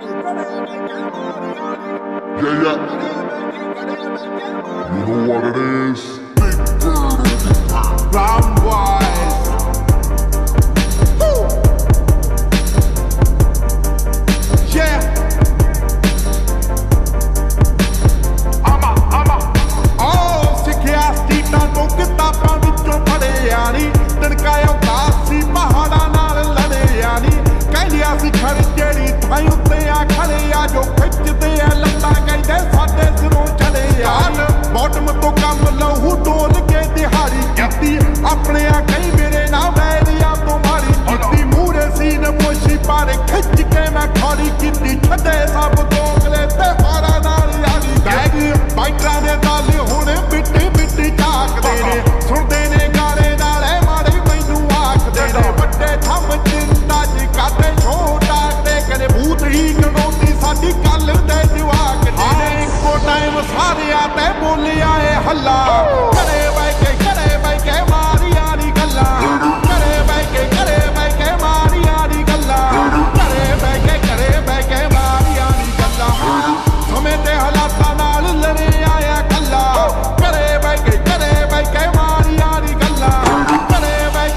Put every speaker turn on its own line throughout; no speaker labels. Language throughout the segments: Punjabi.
Yeah. You know what it is.
Brown boys. Woo. Yeah. ਸਿੱਖਿਆ ਸਟੀਟਾਂ ਤੋਂ ਕਿਤਾਬਾਂ ਵਿੱਚੋਂ ਪੜ੍ਹਿਆ ਨੀ ਤੜਕਾਇਆ ਉਦਾਸ ਸੀ ਪਹਾੜਾਂ ਨਾਲ ਲੜਿਆ ਨੀ ਕਹਿੰਦਿਆ ਸੀ ਖੜ ਜਿਹੜੀ ਥਾਂ ਉੱਤੇ ਆ ਖੜੇ ਆ ਜੋ ਖਿੱਚਦੇ ਆ ਲੱਤਾਂ ਕਹਿੰਦੇ ਸਾਡੇ ਸਿਰੋਂ ਚੜੇ ਆ ਬਾਟਮ ਤੋਂ ਕੰਮ ਲਹੂ ਡੋਲ ਕੇ ਦਿਹਾੜੀ ਕੀਤੀ ਆਪਣੇ ਆ ਕਈ ਮੇਰੇ ਨਾਲ ਵੈਰੀਆਂ ਤੋਂ ਮਾਰੀ ਕੀਤੀ ਮੂਹਰੇ ਸੀਨ ਪੋਸ਼ੀ ਪਰ ਖਿੱਚ ਕੇ ਮੈਂ ਖੜੀ ਕੀਤੀ ਛੱਡੇ ਸਭ ਦੋਗਲੇ ਤੇ ਹਾਰਾਂ ਨਾਲ ਯਾਰੀ ਬੈਗ ਬਾਈਟਾਂ ਦੇ ਤਾਲੇ ਹੁਣ ਬਿੱਟੀ ਬਿੱਟੀ ਝਾਕਦੇ ਨੇ ਸੁਣਦੇ ਨੇ ਗਾਣੇ ਨਾਲੇ ਮਾੜੇ ਮੈਨੂੰ ਆਖਦੇ ਨੇ ਵੱਡੇ ਥੰਮ ਚਿੰਤਾ ਜੀ ਕਾਦੇ ਛੋਟਾ ਤੇ ਕਦੇ ਭੂਤ ਹੀ ਕਢਾਉਂਦੀ ਸਾਡੀ ਗੱਲ ਦੇ ਜਵਾਕ ਨੇ ਇੱਕੋ ਟਾਈਮ ਸਾਰਿਆਂ ਤੇ ਬੋਲਿਆ ਏ ਹੱਲਾ ਘਰੇ ਬਹਿ ਕੇ ਮਾਰੀਆਂ ਨੀ ਗੱਲਾਂ ਘਰੇ ਬਹਿ ਕੇ ਮਾਰੀਆਂ ਨੀ ਗੱਲਾਂ ਘਰੇ ਬਹਿ ਕੇ ਮਾਰੀਆਂ ਨੀ ਗੱਲਾਂ ਸਮੇਂ ਤੇ ਹਾਲਾਤਾਂ ਨਾਲ ਲੜਿਆ ਆ ਕੱਲਾ ਘਰੇ ਬਹਿ ਕੇ ਮਾਰੀਆਂ ਨੀ ਗੱਲਾਂ ਘਰੇ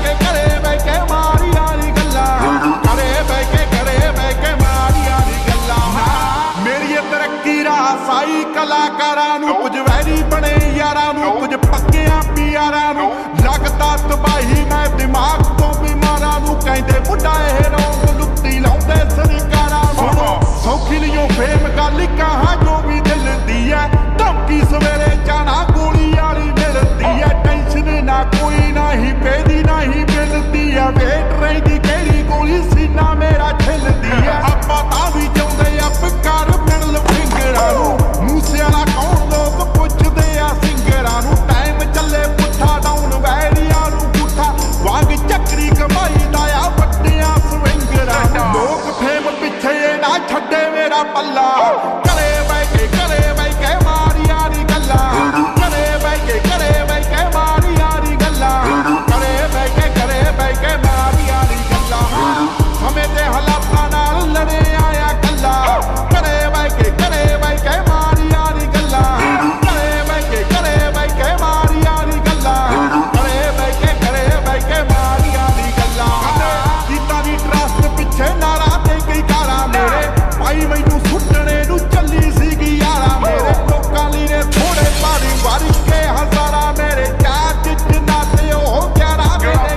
ਬਹਿ ਕੇ ਮਾਰੀਆਂ ਨੀ ਗੱਲਾਂ ਘਰੇ ਬਹਿ ਕੇ ਮਾਰੀਆਂ ਨੀ ਗੱਲਾਂ ਮੇਰੀ ਤਰੱਕੀ ਰਾਸਾਈ ਕਲਾਕਾਰਾਂ ਨੂੰ ਕੁਝ ਵੈਰੀ ਬਣੇ ਯਾਰਾਂ ਨੂੰ ਕੁਝ ਪੱਕਿਆਂ ਪਿਆਰਾਂ ਨੂੰ ਲੱਗਦਾ ਤਬਾਹੀ ਮੈਂ ਦਿਮਾਗ ਤੋਂ ਬਿਮਾਰਾਂ ਨੂੰ ਕਹਿੰਦੇ ਬੁੱਢਾ ਇਹ ਰੌਂਗ ਲੁੱਟੀ ਲਾਉਂਦੇ ਸਰਕਾਰਾਂ ਨੂੰ ਸੌਖੀ ਲਿਓ ਫੇਮ ਗੱਲ ਕਹਾਂ ਜੋ ਵੀ ਦਿਲ ਦੀ ਐ ਧਮਕੀ ਸਵੇਰੇ ਜਾਣਾ ਗੋਲੀ ਵਾਲੀ ਮਿਲਦੀ ਐ ਟੈਨਸ਼ਨ ਨਾ ਕੋਈ ਨਹੀਂ ਪੈਦੀ ਨਹੀਂ ਮਿਲਦੀ ਐ ਵੇਟ ਰਹਿੰਦੀ ਕਿਹੜੀ ਗੋਲੀ ਸੀਨਾ ਮੇਰਾ ਛਿਲਦੀ ਐ ਆਪਾਂ ਤਾਂ ਵੀ ਚਾਹੁੰਦੇ ਆ ਪਿਕਾਰ ਮਿਲ ਫਿੰਗਰਾਂ ਨੂੰ ਮੂਸੇ ਵਾਲਾ ਕੌਣ ਲੋਕ ਪੁੱਛਦੇ ਆ ਸਿੰਗਰਾਂ ਨੂੰ ਟਾਈਮ ਚੱਲੇ ਪੁੱਠਾ ਡਾਊਨ ਵੈਰੀਆਂ ਨੂੰ ਪੁੱਠਾ ਵਾਂਗ ਚੱਕਰੀ ਕਮਾਈ ਦਾ ਆ ਵੱਡਿਆਂ ਸਵਿੰਗਰਾਂ ਨੂੰ ਲੋਕ ਫੇਮ ਪਿੱਛੇ ਨਾ ਛੱਡੇ ਮੇਰਾ ਪੱਲਾ ਘਰੇ ਬਹਿ ਕੇ ਮਾਰੀਆਂ ਨੀ ਗੱਲਾਂ ਘਰੇ ਬਹਿ ਕੇ ਮਾਰੀਆਂ ਨੀ ਗੱਲਾਂ ਘਰੇ ਬਹਿ ਕੇ ਮਾਰੀਆਂ ਨੀ ਗੱਲਾਂ ਸਮੇਂ ਤੇ ਹਾਲਾਤਾਂ ਨਾਲ ਲੜਿਆ ਆ ਕੱਲਾ ਘਰੇ ਬਹਿ ਕੇ ਮਾਰੀਆਂ ਨੀ ਗੱਲਾਂ ਘਰੇ ਬਹਿ ਕੇ ਮਾਰੀਆਂ ਨੀ ਗੱਲਾਂ ਘਰੇ ਬਹਿ ਕੇ ਮਾਰੀਆਂ ਨੀ ਗੱਲਾਂ ਕੀਤਾ ਦੀ ਟਰਸਟ ਪਿੱਛੇ ਨਾਰਾ ਤੇ ਕਈ ਕਾਰਾਂ ਮੇਰੇ ਭਾਈ ਮੈਨੂੰ ਸੁੱਟਣੇ ਨੂੰ ਚੱਲੀ ਸੀਗੀ ਯਾਰਾ ਮੇਰੇ ਲੋਕਾਂ ਲਈ ਨੇ ਥੋੜੇ ਵਾਰੀ ਕੇ ਹਜ਼ਾਰਾਂ ਮੇਰੇ ਚਾਰ ਜਿੰਨਾ ਤੇ ਉਹ 11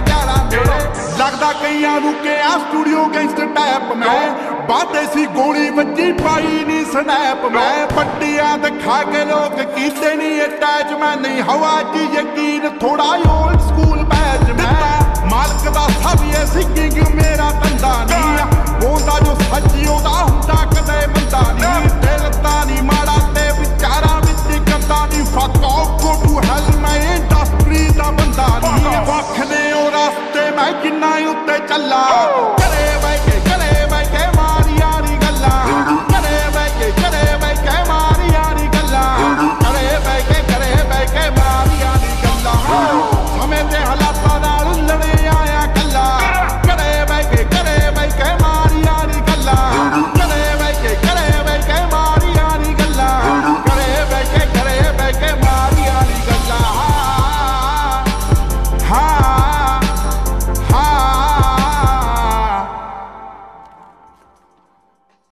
ਮੇਰੇ ਲੱਗਦਾ ਕਈਆਂ ਨੂੰ ਕਿ ਆ ਸਟੂਡੀਓ ਗੈਂਗਸਟਰ ਟੈਪ ਮੈਂ ਬਾਤੇ ਸੀ ਗੋਲੀ ਵੱਜੀ ਪਾਈ ਨੀ ਸਨੈਪ ਮੈਂ ਪੱਟੀਆਂ ਦਿਖਾ ਕੇ ਲੋਕ ਕੀਤੇ ਨੀ ਅਟੈਚ ਮੈਂ ਨਹੀਂ ਹਵਾ 'ਚ ਯਕੀਨ ਥੋੜਾ ਓਲਡ ਸਕੂਲ ਬੈਚ ਮੈਂ ਮਾਲਕ ਦਾ ਸਭ ਇਹ ਸਿੰਗਿੰਗ ਮੇਰਾ ਧੰਦਾ ਨਹੀਂ ਬੋਲਦਾ ਜੋ ਸੱਚੀ ਉਹਦਾ ਹੁੰਦਾ ਕਦੇ ਬੰਦਾ ਨਹੀਂ ਦਿਲ ਤਾਂ ਨਹੀਂ ਮਾੜਾ ਤੇ ਵਿਚਾਰਾਂ ਵਿੱਚ ਗੰਦਾ ਨਹੀਂ ਫੱਕ ਆਫ ਗੋ ਟੂ ਹੈਲ ਮੈਂ ਇੰਡਸਟਰੀ ਦਾ ਬੰਦਾ ਨਹੀਂ ਵੱਖ ਨੇ ਉਹ ਰਸਤੇ ਮੈਂ ਜਿੰਨਾ ਉੱਤੇ ਚੱਲਾ